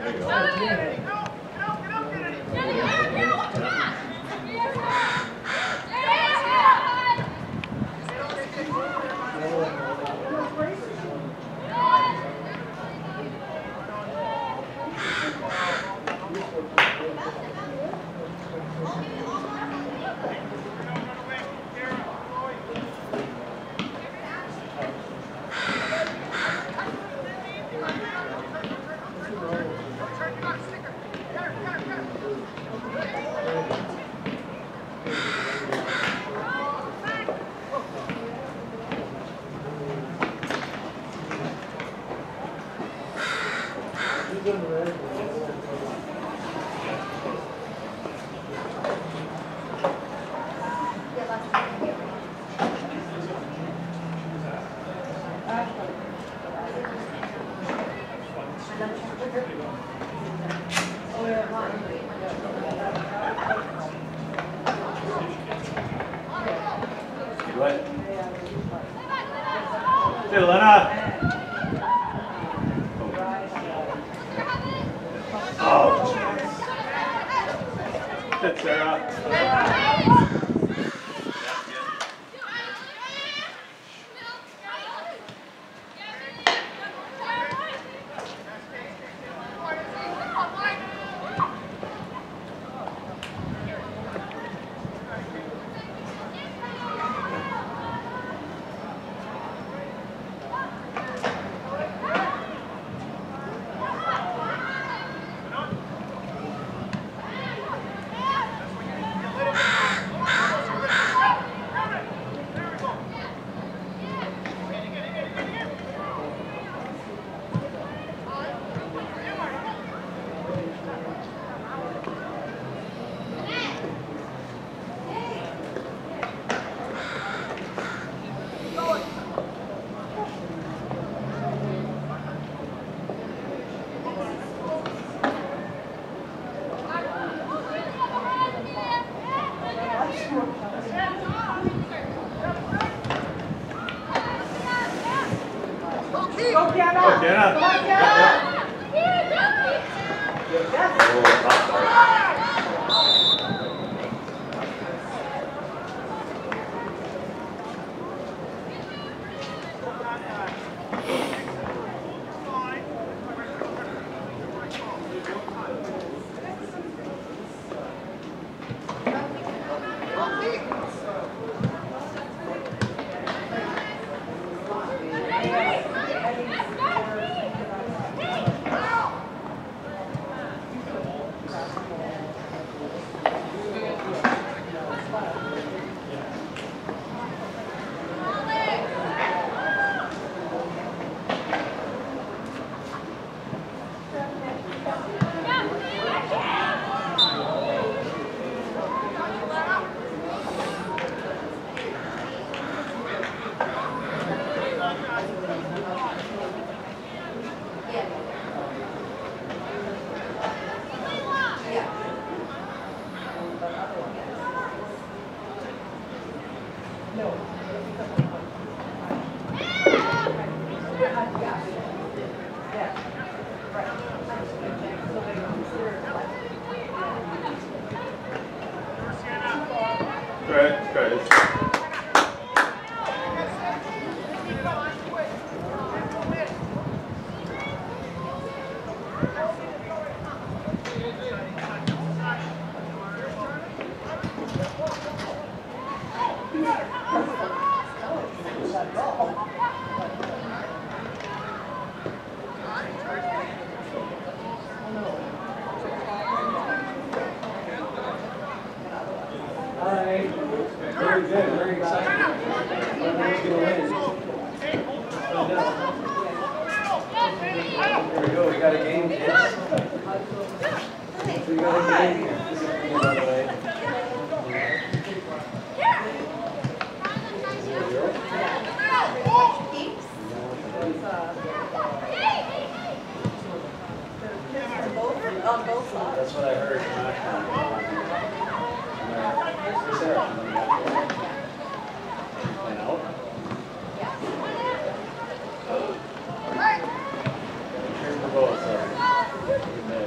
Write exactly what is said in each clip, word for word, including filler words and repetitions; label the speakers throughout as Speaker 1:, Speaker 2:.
Speaker 1: Here's the ball, so.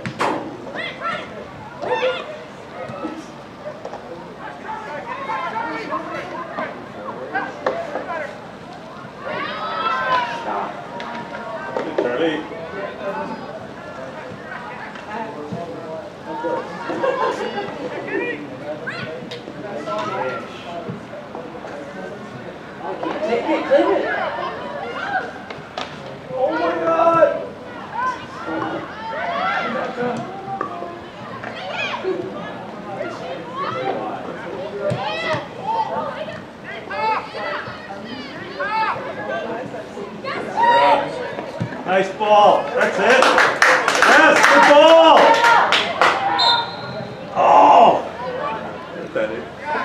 Speaker 1: Nice ball. That's it. Yes, good ball. Oh. That's better.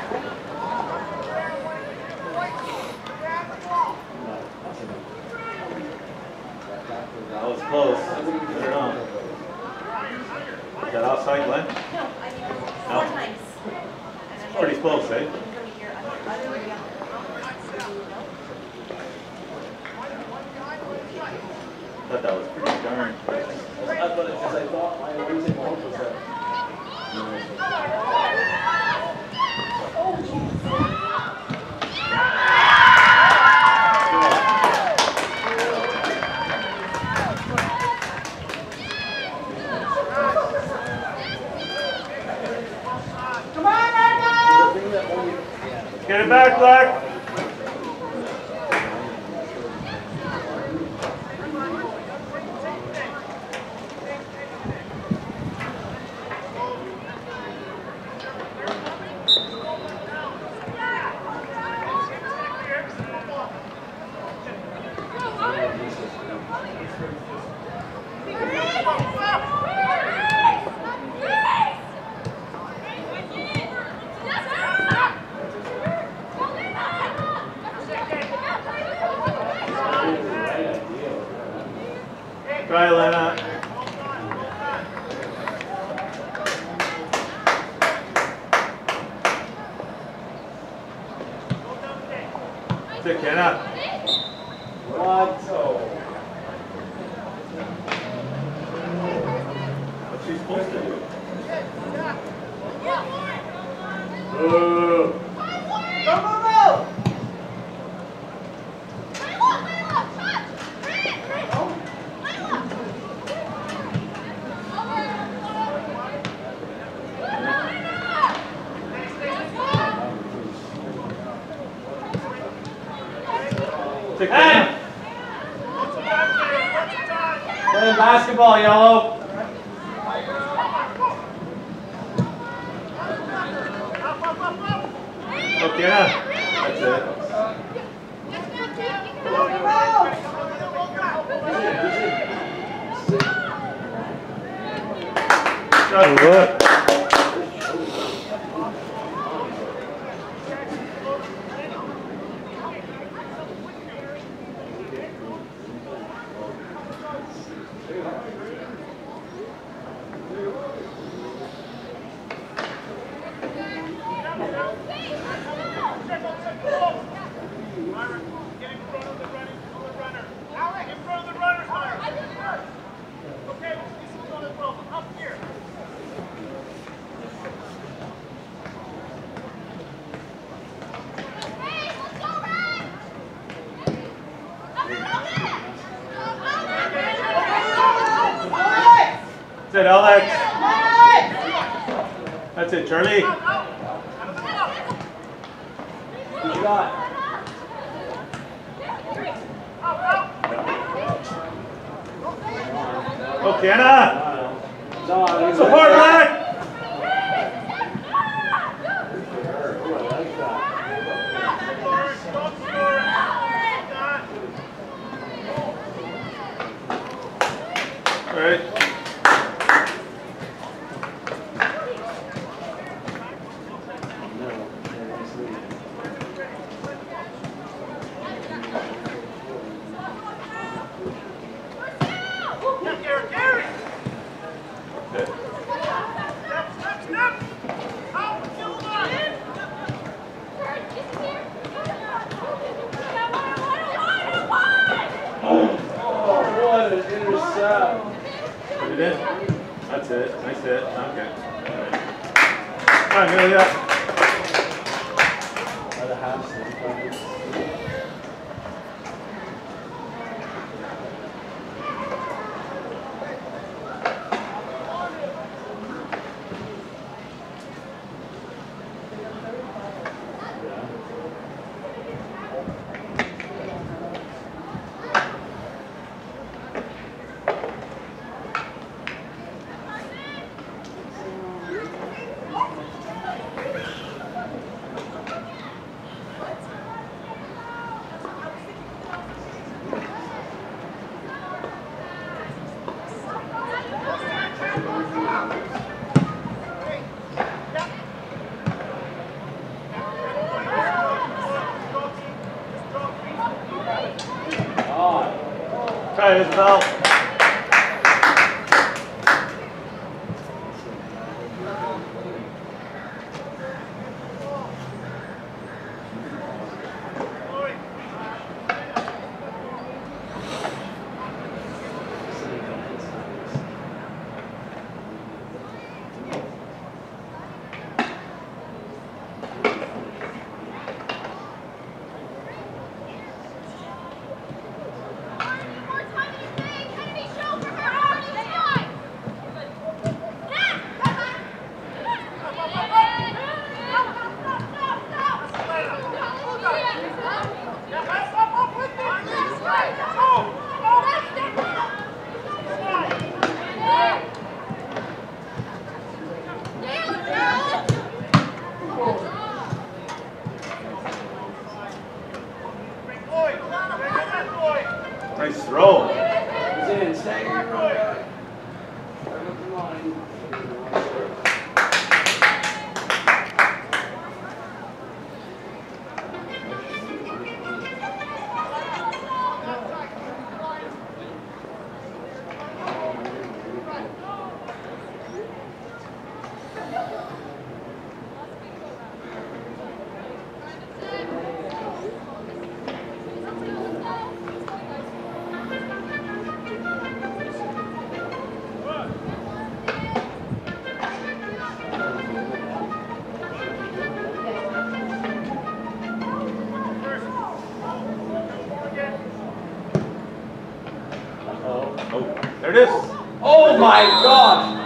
Speaker 1: That was close. I don't know. Is that outside, Glenn? No. It's pretty close, eh? I thought that was pretty darn quick.
Speaker 2: That's what it is. I thought my losing hope was that. Oh, jeez.
Speaker 3: Come on, Marco!
Speaker 1: Get it back, Black. Try, Lena. Stick, Kenna.
Speaker 2: What?
Speaker 1: What's she supposed to do? Ooh.
Speaker 3: Go, go, go!
Speaker 1: Hey!
Speaker 2: Playing basketball, yellow.
Speaker 1: Okay, that's it. Good. That's it, Alex. That's it, Charlie.
Speaker 2: Good shot.
Speaker 1: Okay, Anna. Support, Black. All right. Put it in. That's it. Nice hit. Okay. All right, Amelia.
Speaker 2: Other half.
Speaker 1: right, Isabel. Nice throw.
Speaker 2: He's in. Stay right.
Speaker 1: There it is.
Speaker 2: Oh my God!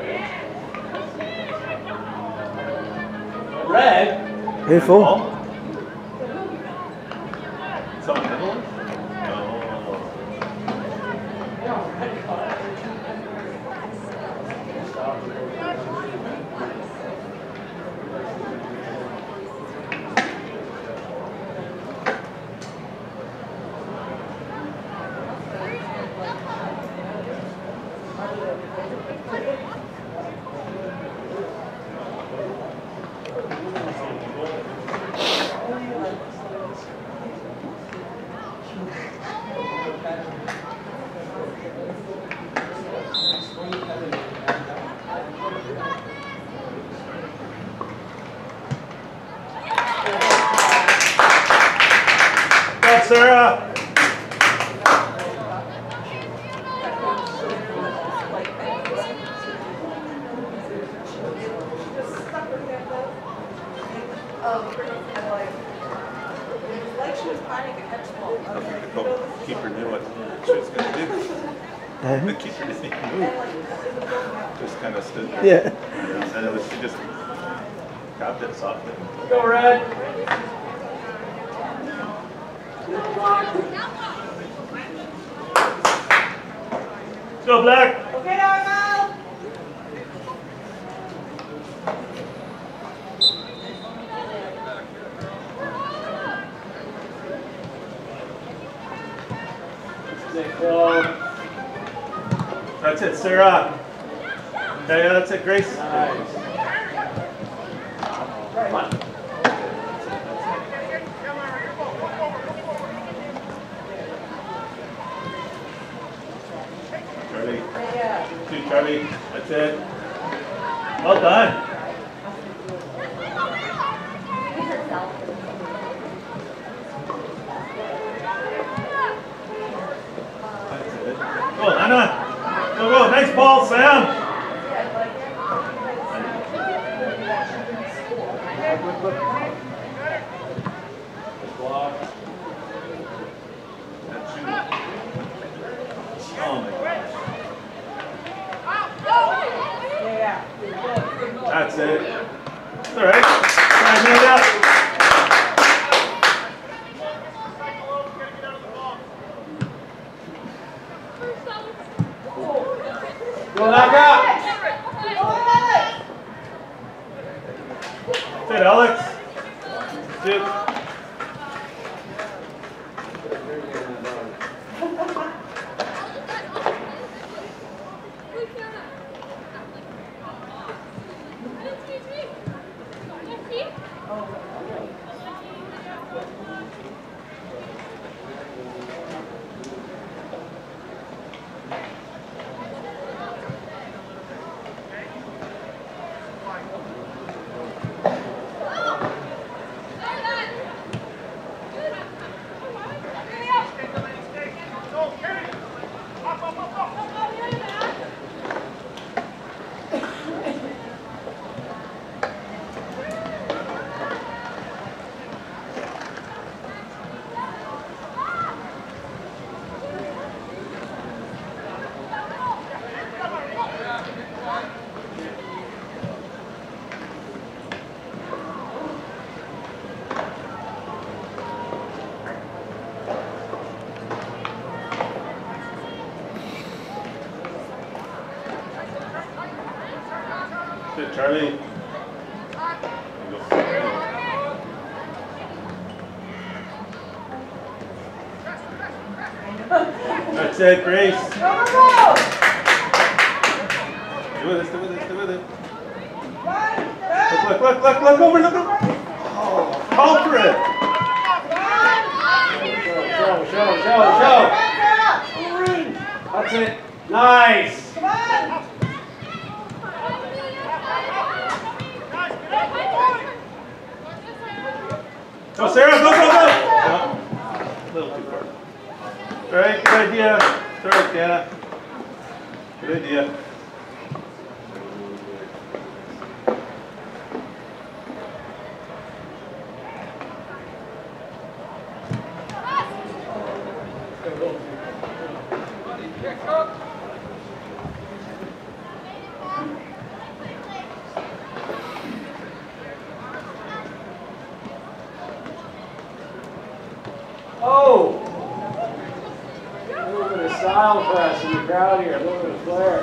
Speaker 2: Red?
Speaker 4: Hey, full.
Speaker 1: Someone hit one? That's Sarah. The keeper knew what she was going to do.
Speaker 4: Uh-huh.
Speaker 1: The keeper didn't even move. Just kind of stood there.
Speaker 4: Yeah.
Speaker 1: And it was, she just grabbed it softly.
Speaker 2: Go Red!
Speaker 1: Go Black!
Speaker 3: Okay, Argyle.
Speaker 2: Stay close.
Speaker 1: That's it, Sarah. Yeah, yeah, that's it, Grace.
Speaker 2: Nice. Come on.
Speaker 1: Charlie. Two, Charlie. That's it. Well done. That's it. Go, Anna. Go, go. Nice ball, Sam.
Speaker 2: Block.
Speaker 1: That's you. Oh my gosh. That's it. It's all right. Try and it up.
Speaker 2: Go back up.
Speaker 1: That's it, Alex. That's it. Good, Charlie. That's it, Grace.
Speaker 3: Go, go, go!
Speaker 1: Do with it, do with it, do with it.
Speaker 3: Run,
Speaker 1: Look, look, look, look, look over, look over. Oh, call for it.
Speaker 2: Show, show, show, show. That's it. Nice.
Speaker 3: Come on!
Speaker 1: Go, Sarah, go, go, go. No, a little too far. All right, good idea. All right, Deanna. Good idea.
Speaker 2: Oh! A little bit of style press in the crowd here, a little bit of flair.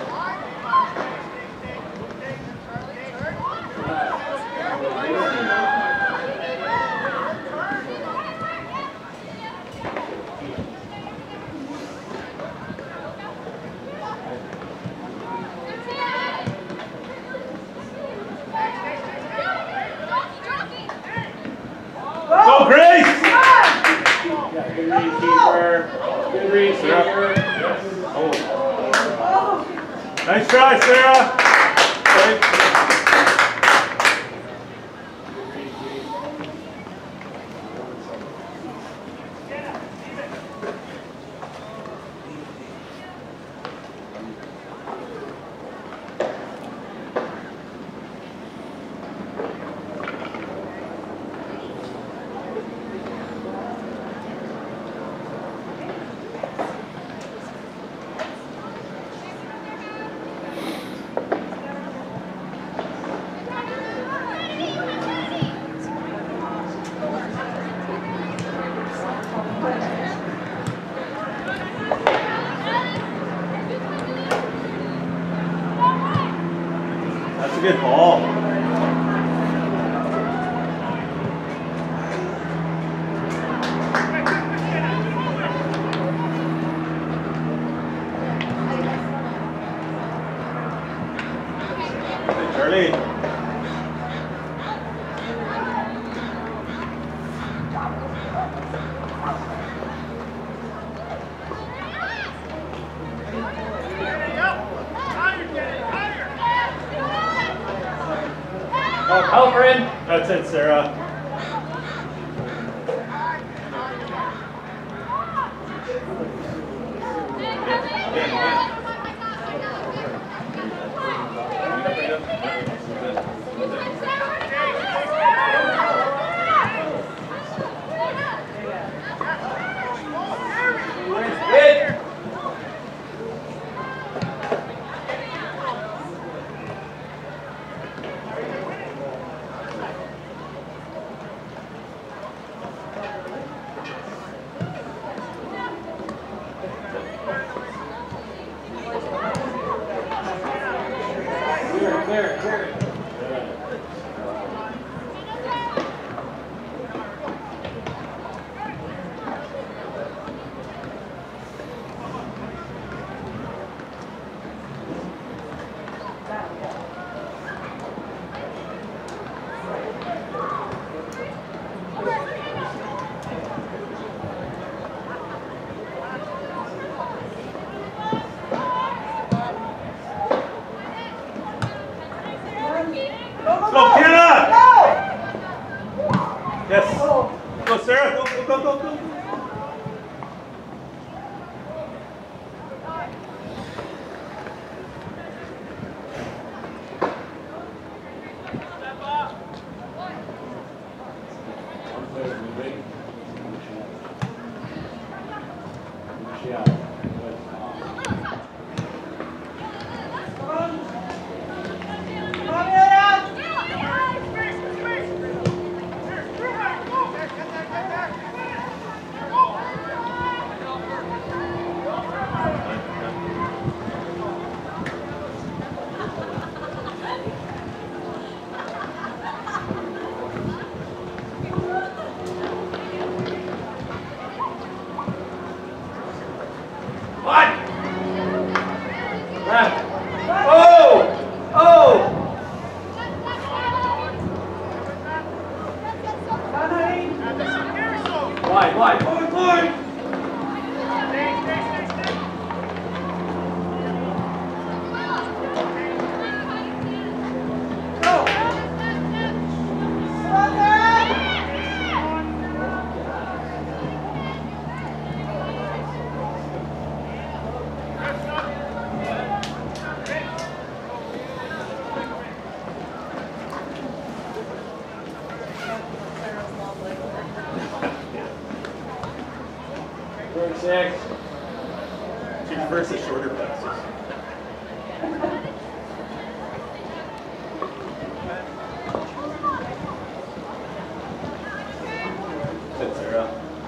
Speaker 1: Go, Grace!
Speaker 3: Come on!
Speaker 2: Yeah, good read, keeper. Good read, keeper.
Speaker 1: Oh.
Speaker 3: Oh!
Speaker 1: Nice try, Sarah. Right. That's a good ball. Hey, Charlie.
Speaker 2: Oh, help her in.
Speaker 1: That's it, Sarah.
Speaker 2: Hit. Clear, clear, clear. Six.
Speaker 1: She prefers the shorter passes. Good, Sarah.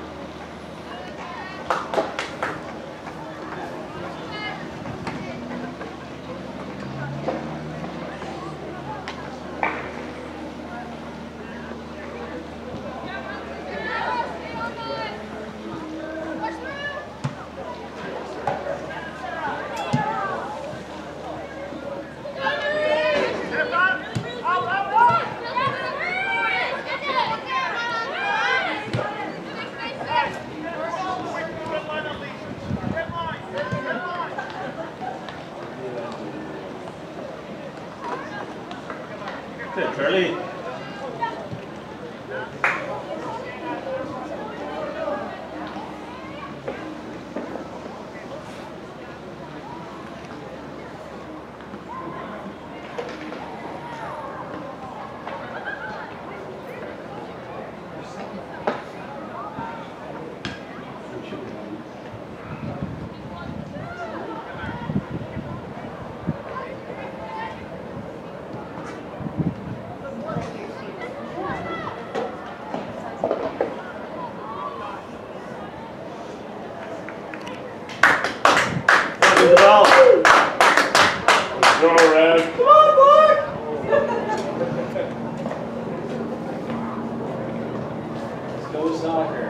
Speaker 1: Good, Charlie. Good ball.
Speaker 2: Let's go, Rath.
Speaker 3: Come on, boy!
Speaker 2: Let's go soccer.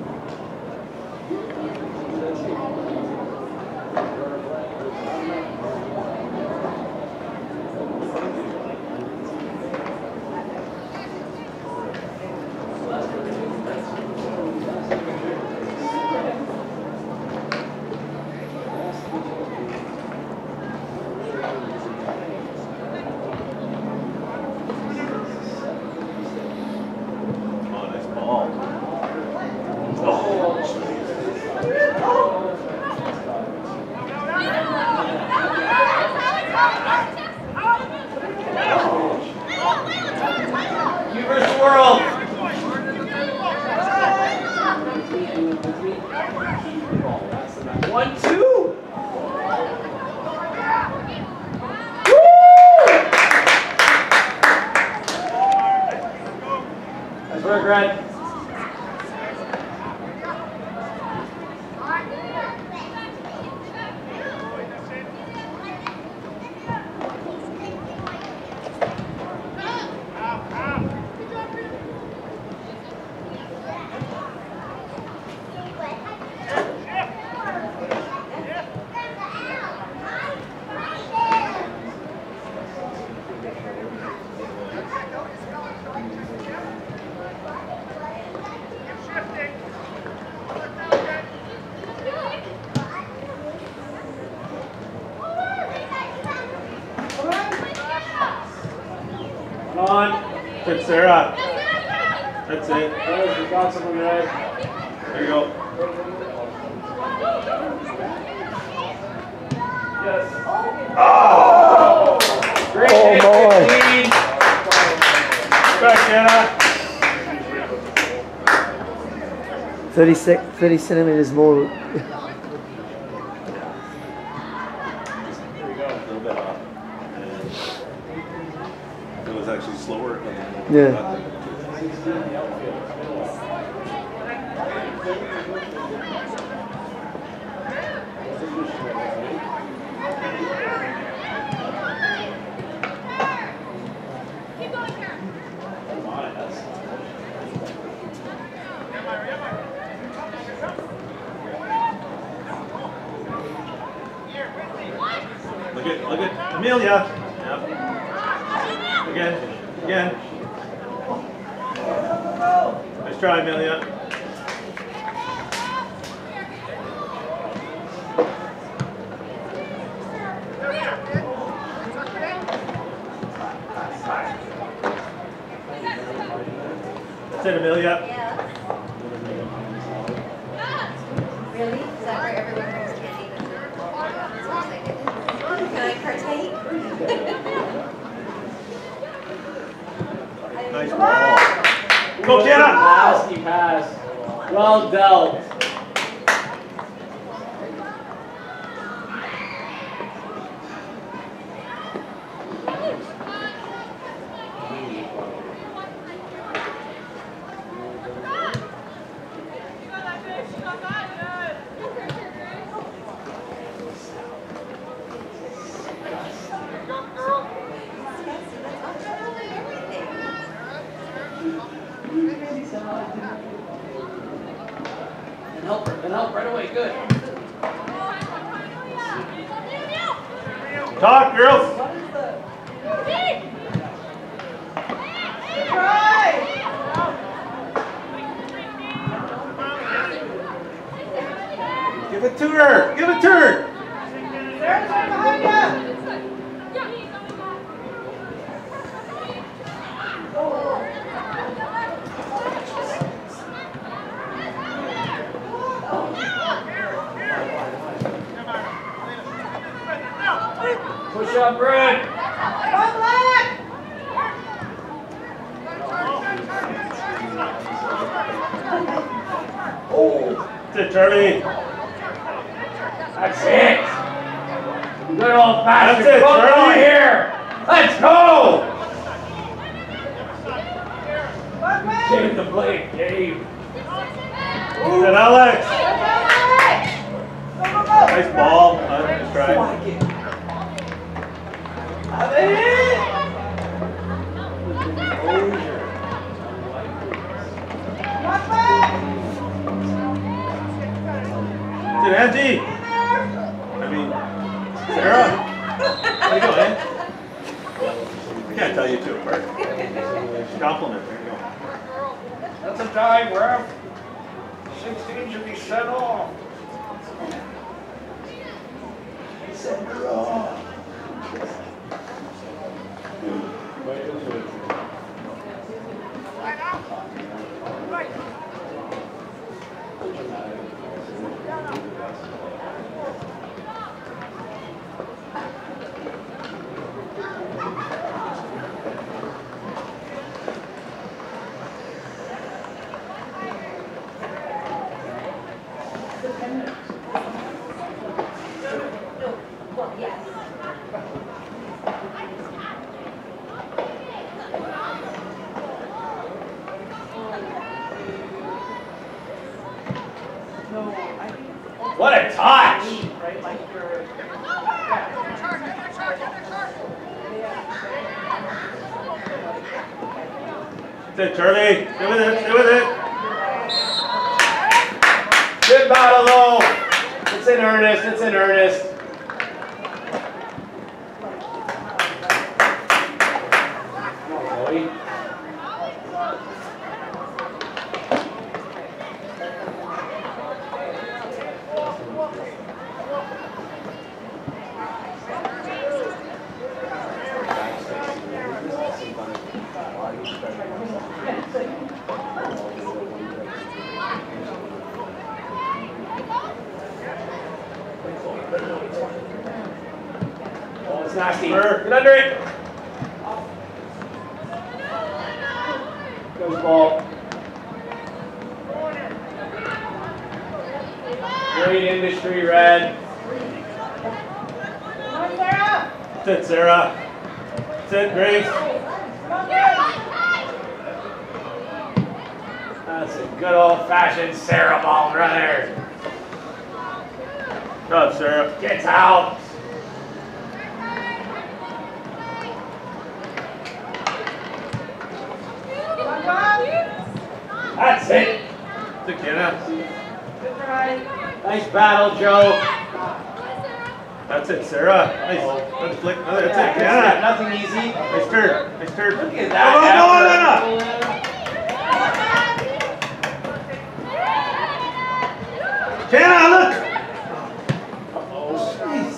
Speaker 2: One, two. Nice work, Rath. On.
Speaker 1: Good, Sarah. That's it.
Speaker 2: There's the got someone right.
Speaker 1: There you go.
Speaker 2: Yes.
Speaker 1: Oh!
Speaker 2: Great
Speaker 4: Oh,
Speaker 2: hit,
Speaker 4: boy.
Speaker 2: fifteen.
Speaker 1: Back, Anna.
Speaker 4: thirty-six, thirty centimeters more.
Speaker 1: There you go. A little bit off. And it was actually slower.
Speaker 4: Yeah.
Speaker 1: Look at, look at Amelia. Yep. Again, again. Nice try, Amelia. That's it, Amelia.
Speaker 3: Yeah. Really? Is that where everyone brings candy? So excited. Can I partake?
Speaker 1: Nice ball. Go, Jenna!
Speaker 2: Nasty pass. Well dealt. help, then help right away. Good.
Speaker 1: Talk, girls. Give it to her. Give it to her.
Speaker 5: There's one behind you.
Speaker 2: Push up, Brad.
Speaker 5: One leg.
Speaker 2: Oh,
Speaker 1: That's it, Charlie.
Speaker 2: that's it. Good old fashioned
Speaker 1: That's it,
Speaker 2: football
Speaker 1: Charlie.
Speaker 2: here. Let's go.
Speaker 5: One leg.
Speaker 2: Save the blade, Dave.
Speaker 1: Good, Alex.
Speaker 5: Go, go, go.
Speaker 1: Nice ball. Nice try.
Speaker 2: Have it in.
Speaker 5: One leg.
Speaker 1: Good, Angie. I mean, Sarah. There you go, man. I can't tell you two apart. Compliment. There you go.
Speaker 2: That's a dive, Rath. sixteen should be set off. Send her off.
Speaker 3: Well, yes.
Speaker 2: What a touch!
Speaker 1: That's it, Charlie. Stay with it. Stay with it.
Speaker 2: Good battle, though. It's in earnest. It's in earnest. Come on, Chloe. Oh, it's nasty. Get under it. Goes ball. Great industry, Red.
Speaker 5: Come on, Sarah.
Speaker 1: That's it, Sarah. That's it, Grace.
Speaker 5: Come on, Grace.
Speaker 2: That's a good old-fashioned Sarah ball, brother.
Speaker 1: Good job, Sarah.
Speaker 2: Gets out.
Speaker 5: Come on, come
Speaker 2: That's it.
Speaker 1: That's it, Kenna.
Speaker 5: Good try.
Speaker 2: Nice battle, Joe.
Speaker 1: That's it, Sarah. Nice. Let's flick. Oh, that's it,
Speaker 2: Yeah,
Speaker 1: Kenna.
Speaker 2: nothing easy.
Speaker 1: Nice turn. Nice turn.
Speaker 2: Look at
Speaker 1: Go,
Speaker 2: that.
Speaker 1: go, go,
Speaker 2: effort.
Speaker 1: Kenna, look.
Speaker 2: Oh, jeez.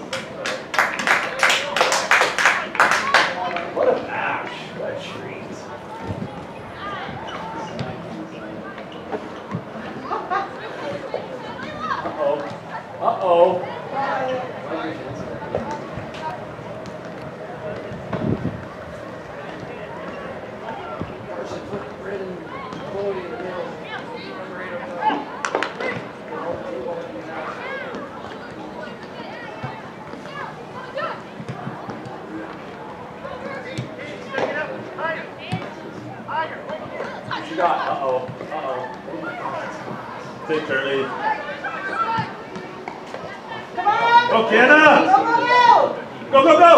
Speaker 2: What a match. What a treat. Uh-oh. Uh-oh. Carson put Red and Chloe in the middle. Number eight up top. What you got? Uh-oh. Uh-oh.
Speaker 1: That's it, Charlie.
Speaker 5: Come on.
Speaker 1: Go, Kenna.
Speaker 5: Go, go, go.
Speaker 1: Go, go, go.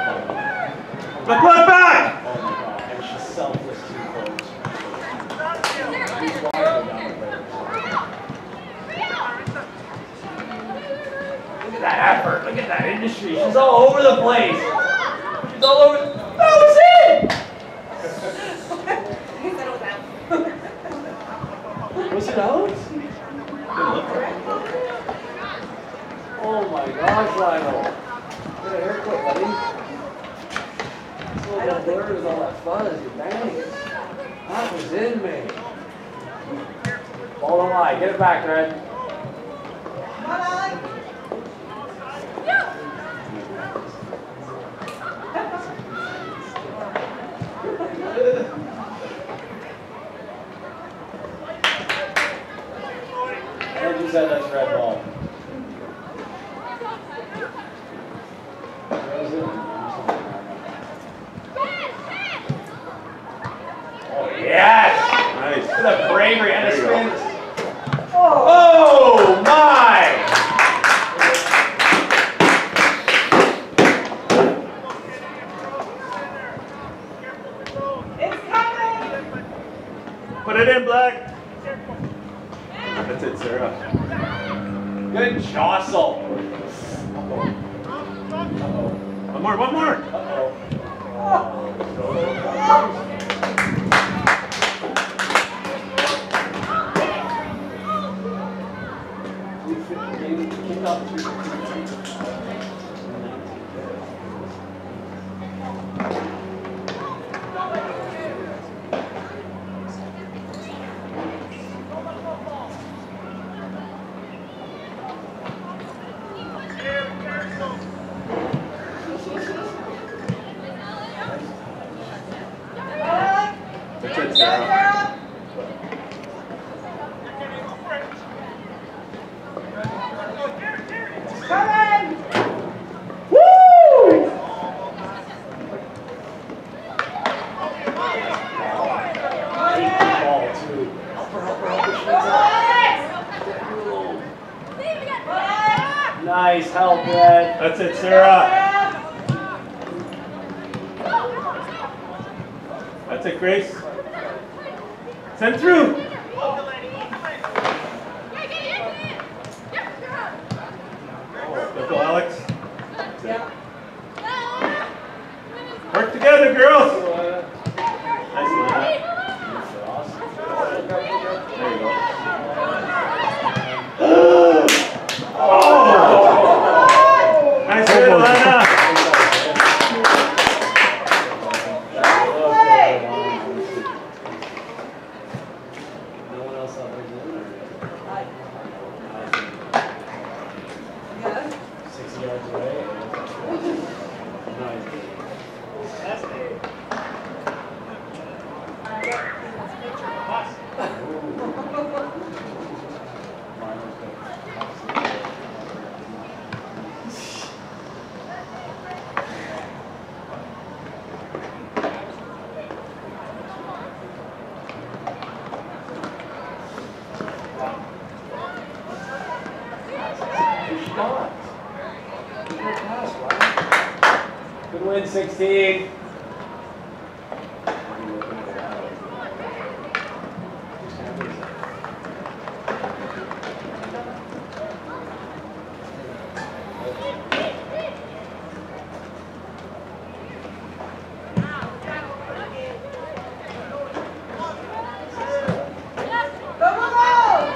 Speaker 1: Look, look back.
Speaker 2: Oh my God. And she's selfless too, folks. effort. Look at that industry. She's all over the place. She's all over. That was it!
Speaker 3: He said it was out.
Speaker 2: Was it out? Oh my gosh, Lionel. Get a haircut, buddy. Oh, that blur is all that fuzz. Your bangs. That was in me. Ball don't lie. Get it back, Red.
Speaker 5: Come on, Alex.
Speaker 2: And you said that's red ball. Oh, yes!
Speaker 1: Nice.
Speaker 2: Look at the bravery and the
Speaker 1: There you go.
Speaker 2: spins. Oh, my!
Speaker 5: It's coming.
Speaker 1: Put it in, Black. That's it, Sarah.
Speaker 2: Good jostle.
Speaker 1: One more, one more. That's it, Sarah.
Speaker 5: Coming.
Speaker 2: Woo! Ball, too. Helper, helper, helper. Nice help, Red.
Speaker 1: That's it, Sarah. That's it, Grace. Send through. Oh, go, Alex.
Speaker 5: Yeah.
Speaker 1: Work together, girls. Nice, Lana. There you go. Oh! Nice hit, Lana.
Speaker 2: No one else out there doing it.
Speaker 5: Yeah.
Speaker 2: sixty yards away. Nice. Good win, sixteen.
Speaker 5: Go, go, go.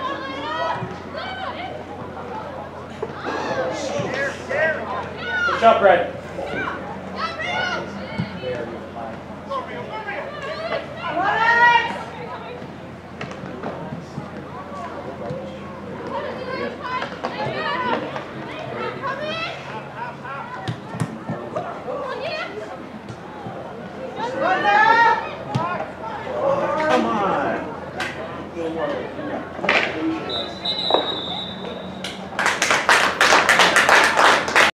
Speaker 2: Push up, Red.
Speaker 5: Come on, Alex. Run there.
Speaker 1: Come on.